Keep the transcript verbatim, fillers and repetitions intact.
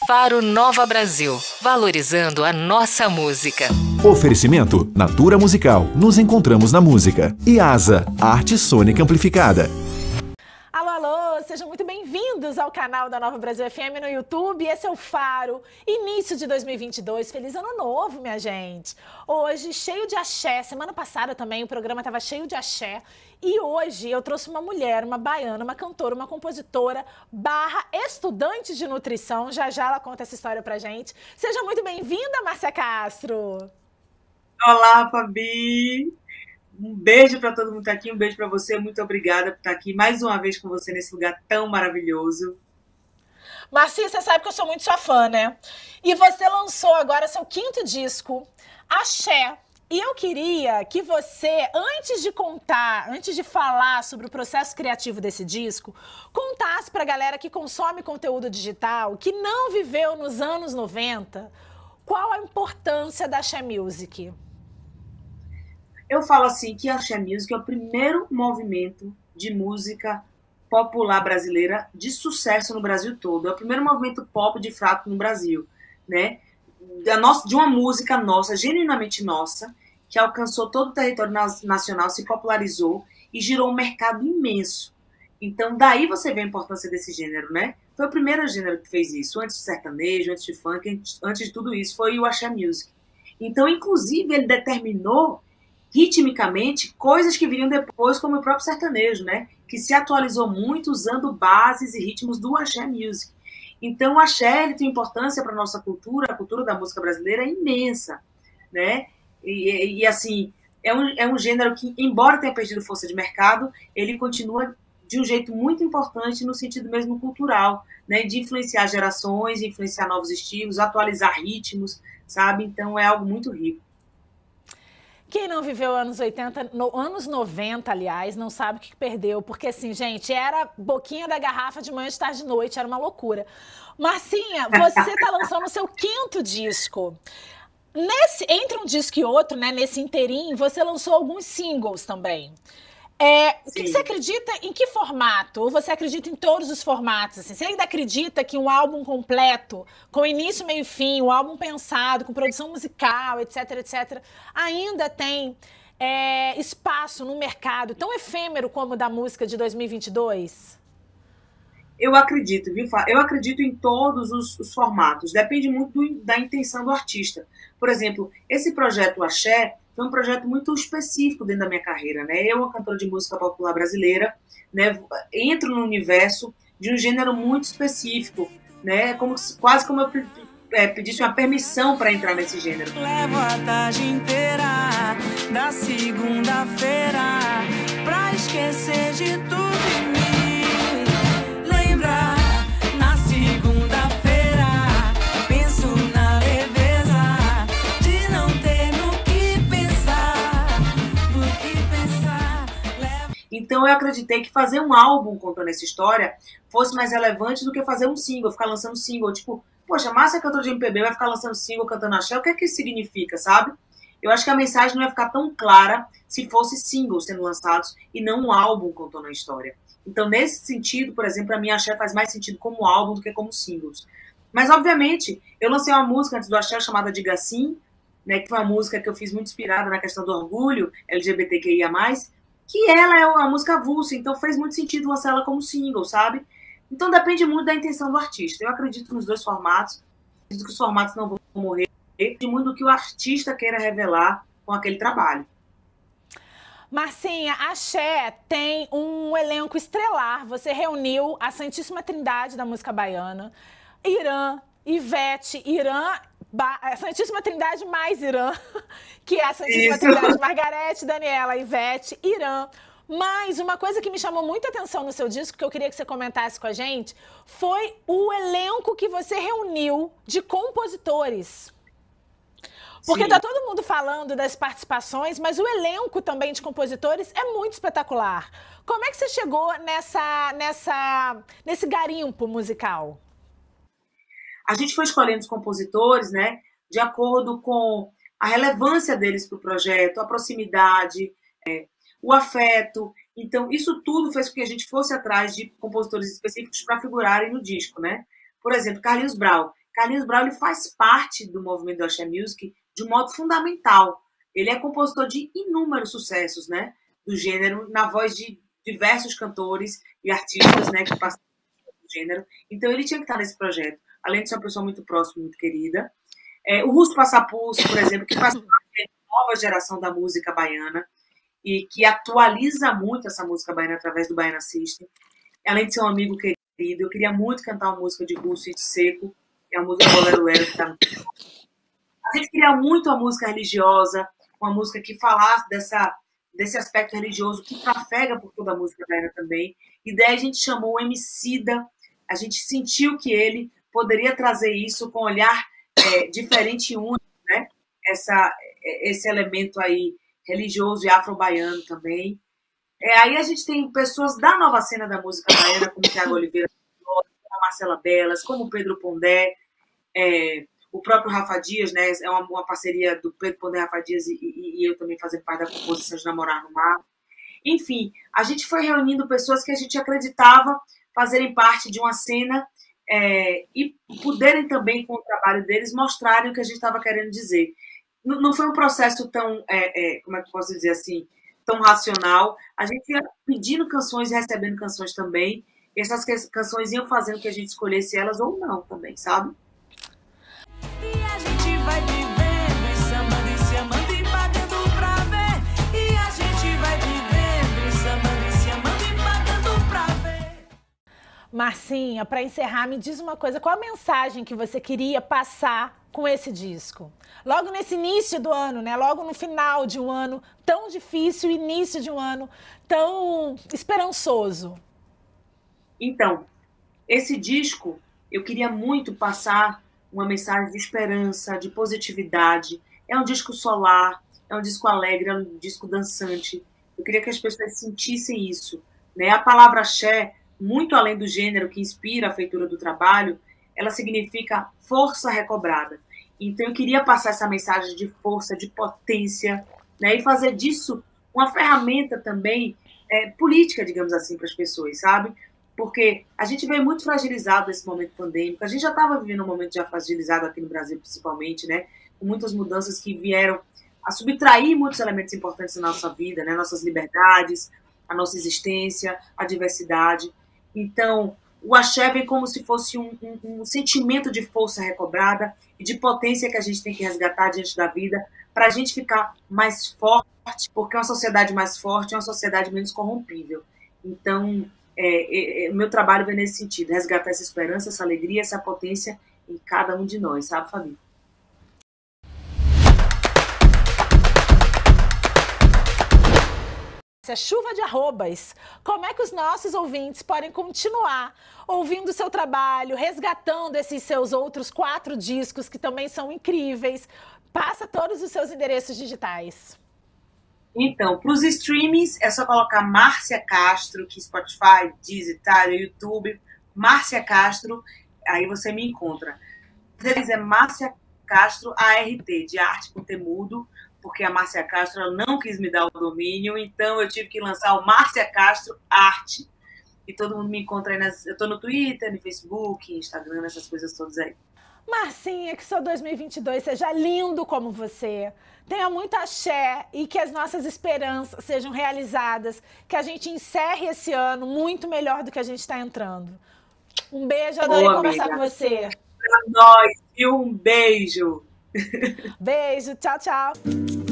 Faro Nova Brasil, valorizando a nossa música. Oferecimento Natura Musical, nos encontramos na música. E Asa, arte sônica amplificada. Alô, alô, sejam muito bem-vindos ao canal da Nova Brasil F M no YouTube. Esse é o Faro, início de dois mil e vinte e dois. Feliz ano novo, minha gente. Hoje, cheio de axé. Semana passada também o programa estava cheio de axé. E hoje eu trouxe uma mulher, uma baiana, uma cantora, uma compositora, barra estudante de nutrição. Já já ela conta essa história pra gente. Seja muito bem-vinda, Márcia Castro. Olá, Fabi. Um beijo para todo mundo que está aqui, um beijo para você, muito obrigada por estar aqui mais uma vez com você nesse lugar tão maravilhoso. Marcia, você sabe que eu sou muito sua fã, né? E você lançou agora seu quinto disco, Axé. E eu queria que você, antes de contar, antes de falar sobre o processo criativo desse disco, contasse para a galera que consome conteúdo digital, que não viveu nos anos noventa, qual a importância da Axé Music. Eu falo assim que a Axé Music é o primeiro movimento de música popular brasileira de sucesso no Brasil todo. É o primeiro movimento pop de fato no Brasil, né? Da nossa, de uma música nossa, genuinamente nossa, que alcançou todo o território nacional, se popularizou e girou um mercado imenso. Então, daí você vê a importância desse gênero, né? Foi o primeiro gênero que fez isso, antes de sertanejo, antes de funk, antes de tudo isso, foi o Axé Music. Então, inclusive, ele determinou ritmicamente, coisas que viriam depois, como o próprio sertanejo, né? Que se atualizou muito usando bases e ritmos do Axé Music. Então, o Axé ele tem importância para a nossa cultura, a cultura da música brasileira é imensa, né? E, e, e assim, é um, é um gênero que, embora tenha perdido força de mercado, ele continua de um jeito muito importante no sentido mesmo cultural, né? De influenciar gerações, influenciar novos estilos, atualizar ritmos, sabe? Então, é algo muito rico. Quem não viveu anos oitenta, no, anos noventa, aliás, não sabe o que perdeu. Porque, assim, gente, era boquinha da garrafa de manhã, de tarde, de noite, era uma loucura. Marcinha, você está lançando o seu quinto disco. Nesse, entre um disco e outro, né, nesse inteirinho, você lançou alguns singles também. É, o que, que você acredita, em que formato? Ou você acredita em todos os formatos? Assim? Você ainda acredita que um álbum completo, com início, meio e fim, um álbum pensado, com produção musical, etc, etcétera, ainda tem é, espaço no mercado tão efêmero como o da música de dois mil e vinte e dois? Eu acredito, viu, Fá? Eu acredito em todos os, os formatos. Depende muito do, da intenção do artista. Por exemplo, esse projeto Axé foi um projeto muito específico dentro da minha carreira, né? Eu, uma cantora de música popular brasileira, né, entro no universo de um gênero muito específico, né? Como, quase como eu é, pedisse uma permissão para entrar nesse gênero. Levo a tarde inteira da segunda-feira pra esquecer de tudo e me lembrar. Na segunda-feira penso na leveza de não ter no que pensar, no que pensar. Levo... Então eu acreditei que fazer um álbum contando essa história fosse mais relevante do que fazer um single, ficar lançando single, tipo, poxa, Márcia, cantora de M P B, vai ficar lançando single, cantando axé, o que é que isso significa, sabe? Eu acho que a mensagem não ia ficar tão clara se fosse singles sendo lançados e não um álbum contando a história. Então, nesse sentido, por exemplo, a minha axé faz mais sentido como álbum do que como singles. Mas, obviamente, eu lancei uma música antes do axé chamada Diga Sim, né, que foi uma música que eu fiz muito inspirada na questão do orgulho L G B T Q I A mais, que ela é uma música avulsa, então fez muito sentido lançar ela como single, sabe? Então depende muito da intenção do artista. Eu acredito nos dois formatos, acredito que os formatos não vão morrer, depende muito do que o artista queira revelar com aquele trabalho. Marcinha, a Axé tem um elenco estrelar. Você reuniu a Santíssima Trindade da música baiana, Irã, Ivete, Irã, a Santíssima Trindade mais Irã, que é a Santíssima Isso. Trindade Margarete, Daniela, Ivete, Irã. Mas uma coisa que me chamou muita atenção no seu disco, que eu queria que você comentasse com a gente, foi o elenco que você reuniu de compositores. Porque Sim. tá todo mundo falando das participações, mas o elenco também de compositores é muito espetacular. Como é que você chegou nessa, nessa, nesse garimpo musical? A gente foi escolhendo os compositores, né, de acordo com a relevância deles para o projeto, a proximidade, é, o afeto. Então, isso tudo fez com que a gente fosse atrás de compositores específicos para figurarem no disco, né? Por exemplo, Carlinhos Brau. Carlinhos Brau ele faz parte do movimento do Axé Music de um modo fundamental. Ele é compositor de inúmeros sucessos, né, do gênero, na voz de diversos cantores e artistas, né, que passam do gênero. Então ele tinha que estar nesse projeto, além de ser uma pessoa muito próxima, muito querida. É, o Russo Passapulso, por exemplo, que faz parte da nova geração da música baiana e que atualiza muito essa música baiana através do Baiana System. Além de ser um amigo querido, eu queria muito cantar uma música de Russo e de Seco, que é a música Bolero Era, que tá no... A gente queria muito uma música religiosa, uma música que falasse dessa, desse aspecto religioso que trafega por toda a música baiana também. E daí a gente chamou o Emicida, a gente sentiu que ele poderia trazer isso com um olhar é, diferente e único, né? Essa, esse elemento aí religioso e afro-baiano também. É, aí a gente tem pessoas da nova cena da música baiana, como Thiago Oliveira, como a Marcela Belas, como o Pedro Pondé, é, o próprio Rafa Dias, né? É uma, uma parceria do Pedro Pondé, Rafa Dias e, e, e eu também fazendo parte da composição de Namorar no Mar. Enfim, a gente foi reunindo pessoas que a gente acreditava fazerem parte de uma cena é, e poderem também, com o trabalho deles, mostrarem o que a gente estava querendo dizer. Não, não foi um processo tão, é, é, como é que eu posso dizer assim, tão racional. A gente ia pedindo canções e recebendo canções também. E essas canções iam fazendo que a gente escolhesse elas ou não também, sabe? E a gente vai vivendo e sambando e se amando e pagando pra ver. E a gente vai vivendo e sambando e se amando e pagando pra ver. Marcinha, para encerrar, me diz uma coisa. Qual a mensagem que você queria passar com esse disco? Logo nesse início do ano, né? Logo no final de um ano tão difícil, início de um ano tão esperançoso. Então, esse disco, eu queria muito passar uma mensagem de esperança, de positividade. É um disco solar, é um disco alegre, é um disco dançante. Eu queria que as pessoas sentissem isso, né? A palavra axé, muito além do gênero que inspira a feitura do trabalho, ela significa força recobrada. Então eu queria passar essa mensagem de força, de potência, né? E fazer disso uma ferramenta também é, política, digamos assim, para as pessoas, sabe? Porque a gente veio muito fragilizado nesse momento pandêmico. A gente já estava vivendo um momento já fragilizado aqui no Brasil, principalmente, né? Com muitas mudanças que vieram a subtrair muitos elementos importantes na nossa vida, né? Nossas liberdades, a nossa existência, a diversidade. Então, o axé vem como se fosse um, um, um sentimento de força recobrada e de potência que a gente tem que resgatar diante da vida para a gente ficar mais forte, porque uma sociedade mais forte é uma sociedade menos corrompível. Então, é, é, é, meu trabalho vem nesse sentido, resgatar essa esperança, essa alegria, essa potência em cada um de nós, sabe, Fabi? Essa chuva de arrobas. Como é que os nossos ouvintes podem continuar ouvindo o seu trabalho, resgatando esses seus outros quatro discos que também são incríveis? Passa todos os seus endereços digitais. Então, para os streamings, é só colocar Márcia Castro, que Spotify, Deezer, Tidal, YouTube, Márcia Castro, aí você me encontra. Eles é Márcia Castro A R T, de arte com temudo, porque a Márcia Castro ela não quis me dar o domínio, então eu tive que lançar o Márcia Castro Arte. E todo mundo me encontra aí, nas... eu estou no Twitter, no Facebook, Instagram, essas coisas todas aí. Marcinha, que seu dois mil e vinte e dois seja lindo como você, tenha muito axé e que as nossas esperanças sejam realizadas, que a gente encerre esse ano muito melhor do que a gente está entrando. Um beijo, adorei Boa, conversar amiga. com você. Pra nós, e um beijo. Beijo, tchau, tchau.